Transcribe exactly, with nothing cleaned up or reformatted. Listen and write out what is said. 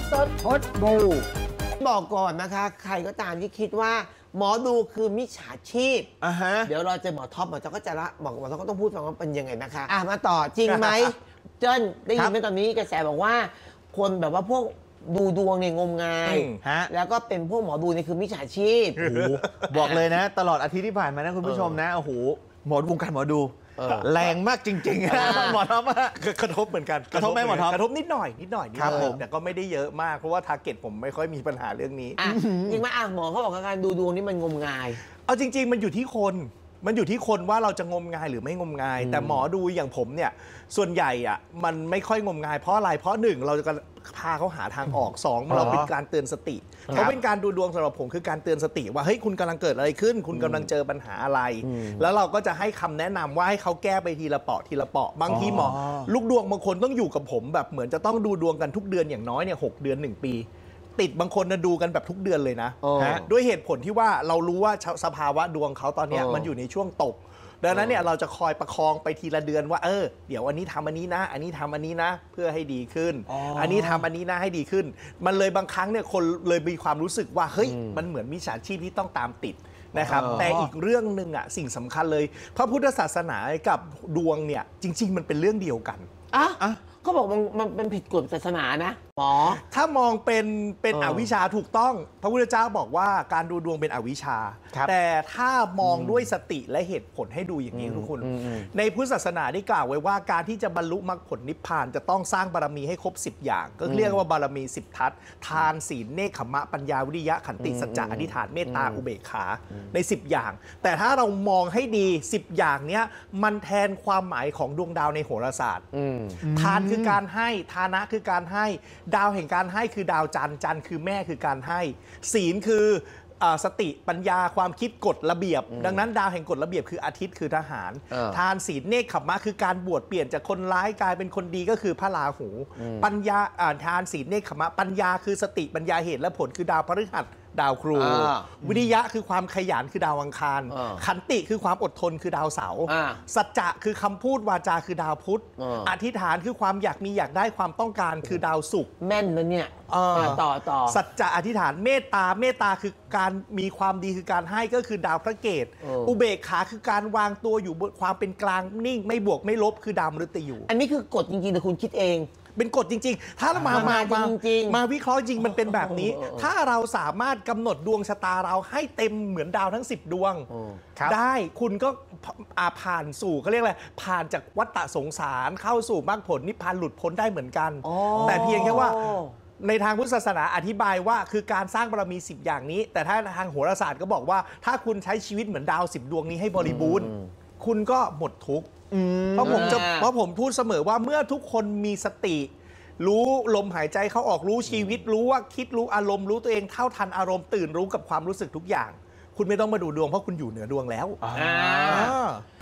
สดพดบูบอกก่อนนะคะใครก็ตามที่คิดว่าหมอดูคือมิจฉาชีพอ่ะฮะเดี๋ยวเราจะหมอท็อปหมอท็อปก็จะละบอกหมอท็อปก็ต้องพูดฟังว่าเป็นยังไงนะคะอ่ะมาต่อจริงไหม เจิ้นได้ยินไหมตอนนี้กระแสบอกว่าคนแบบว่าพวกดูดวงเนี่ยงมงายแล้วก็เป็นพวกหมอดูนี่คือมิจฉาชีพบอกเลยนะตลอดอาทิตย์ที่ผ่านมานะคุณผู้ชมนะโอ้โหหมอวงการหมอดูแรงมากจริงๆหมอท็อปกระทบเหมือนกันกระทบไหมหมอท็อปกระทบนิดหน่อยนิดหน่อยครับผมแต่ก็ไม่ได้เยอะมากเพราะว่าทาร์เก็ตผมไม่ค่อยมีปัญหาเรื่องนี้จริงไหมอ่ะหมอเขาบอกการดูดวงนี่มันงมงายเอาจริงๆมันอยู่ที่คนมันอยู่ที่คนว่าเราจะงมงายหรือไม่งมงายแต่หมอดูอย่างผมเนี่ยส่วนใหญ่อ่ะมันไม่ค่อยงมงายเพราะอะไรเพราะหนึ่งเราจะพาเขาหาทางออกสองเราเป็นการเตือนสติเขาเป็นการดูดวงสำหรับผมคือการเตือนสติว่าเฮ้ยคุณกำลังเกิดอะไรขึ้นคุณกำลังเจอปัญหาอะไรแล้วเราก็จะให้คำแนะนำว่าให้เขาแก้ไปทีละเปาะทีละเปาะบางทีหมอลูกดวงบางคนต้องอยู่กับผมแบบเหมือนจะต้องดูดวงกันทุกเดือนอย่างน้อยเนี่ยหกเดือนหนึ่งปีติดบางคนนะดูกันแบบทุกเดือนเลยนะด้วยเหตุผลที่ว่าเรารู้ว่าสภาวะดวงเขาตอนนี้มันอยู่ในช่วงตกดังนั้นเนี่ยเราจะคอยประคองไปทีละเดือนว่าเออเดี๋ยวอันนี้ทำอันนี้นะอันนี้ทำอันนี้นะเพื่อให้ดีขึ้น อ, อันนี้ทำอันนี้นะให้ดีขึ้นมันเลยบางครั้งเนี่ยคนเลยมีความรู้สึกว่าเฮ้ยมันเหมือนมิจฉาชีพที่ต้องตามติดนะครับแต่อีกเรื่องหนึ่งอ่ะสิ่งสำคัญเลยพระพุทธศาสนากับดวงเนี่ยจริงๆมันเป็นเรื่องเดียวกันอ่ะเขาบอกมันมันเป็นผิดกฎศาสนานะหมอถ้ามองเป็นเป็นอวิชชาถูกต้องพระพุทธเจ้าบอกว่าการดูดวงเป็นอวิชชาแต่ถ้ามองด้วยสติและเหตุผลให้ดูอย่างนี้ทุกคนในพุทธศาสนาได้กล่าวไว้ว่าการที่จะบรรลุมรรคผลนิพพานจะต้องสร้างบารมีให้ครบสิบอย่างก็เรียกว่าบารมีสิบทัศน์ทานศีลเนคขมะปัญญาวิริยะขันติสัจจะอธิษฐานเมตตาอุเบกขาในสิบอย่างแต่ถ้าเรามองให้ดีสิบอย่างเนี้ยมันแทนความหมายของดวงดาวในโหราศาสตร์ทานคือการให้ฐานะคือการให้ดาวแห่งการให้คือดาวจันทร์จันทร์คือแม่คือการให้ศีลคือสติปัญญาความคิดกฎระเบียบดังนั้นดาวแห่งกฎระเบียบคืออาทิตย์คือทหารทานศีลเนคขมะคือการบวชเปลี่ยนจากคนร้ายกลายเป็นคนดีก็คือพระราหูปัญญาทานศีลเนคขมะปัญญาคือสติปัญญาเหตุและผลคือดาวพฤหัสดาวครูวิริยะคือความขยันคือดาวอังคารขันติคือความอดทนคือดาวเสาร์สัจจะคือคำพูดวาจาคือดาวพุธอธิษฐานคือความอยากมีอยากได้ความต้องการคือดาวศุกร์แม่นนะเนี่ยต่อต่อสัจจะอธิษฐานเมตตาเมตตาคือการมีความดีคือการให้ก็คือดาวพระเกตอุเบกขาคือการวางตัวอยู่บนความเป็นกลางนิ่งไม่บวกไม่ลบคือดาวมฤตยูอันนี้คือกฎจริงๆแต่คุณคิดเองเป็นกฎจริงๆถ้าเรามามามามาวิเคราะห์จริงมันเป็นแบบนี้ถ้าเราสามารถกำหนดดวงชะตาเราให้เต็มเหมือนดาวทั้งสิบดวงได้คุณก็ผ่านสู่เขาเรียกอะไรผ่านจากวัฏสงสารเข้าสู่มรรคผลนิพพานหลุดพ้นได้เหมือนกันแต่เพียงแค่ว่าในทางพุทธศาสนาอธิบายว่าคือการสร้างบารมีสิบอย่างนี้แต่ถ้าทางโหราศาสตร์ก็บอกว่าถ้าคุณใช้ชีวิตเหมือนดาวสิบดวงนี้ให้บริบูรณ์คุณก็หมดทุกข์เพราะผมจะเพราะผมพูดเสมอว่าเมื่อทุกคนมีสติรู้ลมหายใจเข้าออกรู้ชีวิตรู้ว่าคิดรู้อารมณ์รู้ตัวเองเท่าทันอารมณ์ตื่นรู้กับความรู้สึกทุกอย่างคุณไม่ต้องมาดูดวงเพราะคุณอยู่เหนือดวงแล้ว